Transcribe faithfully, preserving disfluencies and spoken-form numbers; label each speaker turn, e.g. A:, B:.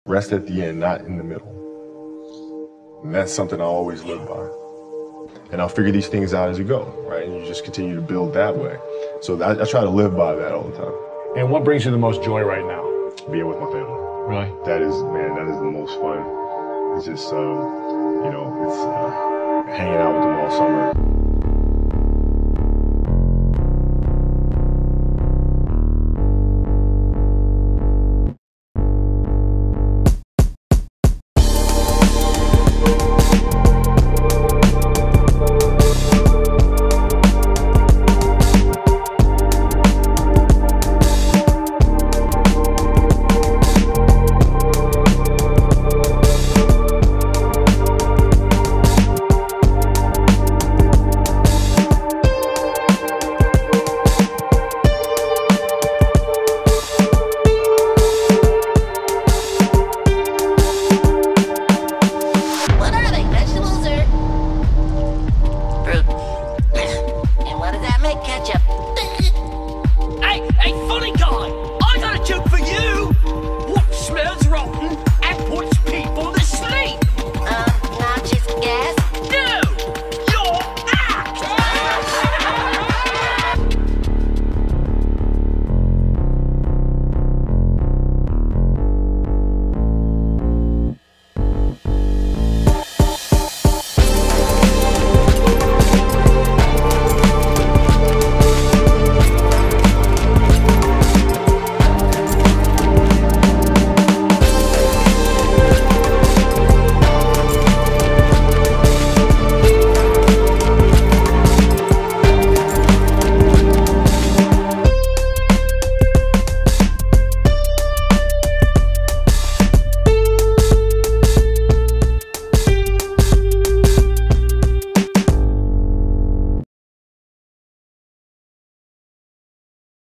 A: Rest at the end, not in the middle. And that's something I always live by. And I'll figure these things out as you go, right? And you just continue to build that way. So I, I try to live by that all the time.
B: And what brings you the most joy right now?
A: Being with my family.
B: Really?
A: That is, man, that is the most fun. It's just, um, you know, it's uh, hanging out with them all summer.